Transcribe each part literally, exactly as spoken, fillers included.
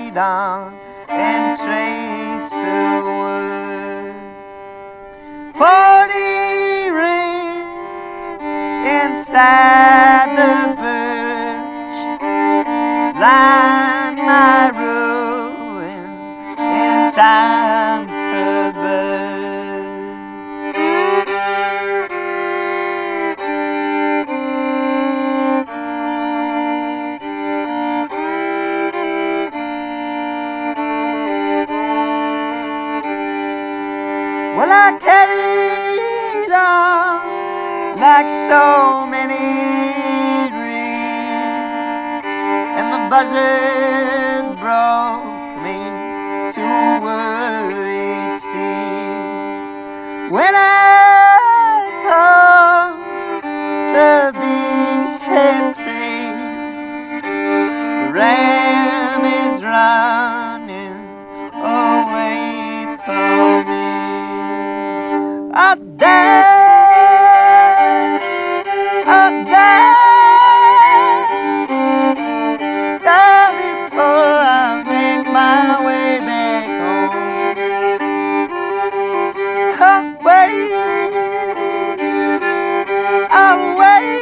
lead on and trace the wood. Forty rings inside the bush line my ruin in time for birth. Well, I carried on like so many dreams, and the buzzard broke me to a worried sea. When I come to be set free, the ram is running away from me. I die, I die, die before I make my way back home. I'll wait, I'll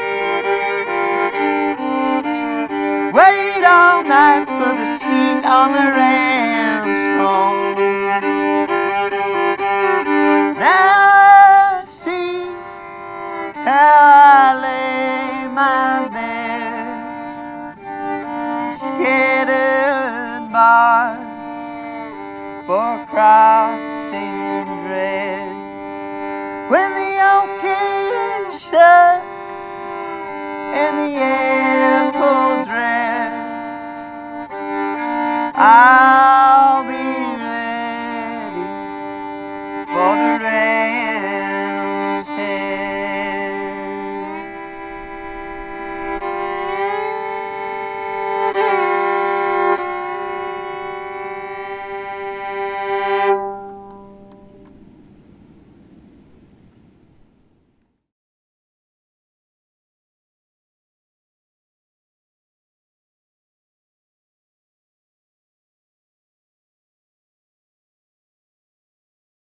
wait, wait all night for the seat on the ram's throne. Now see how I lay my bed, scattered bark for crossing dread. When the oak is shut and the apple's red, I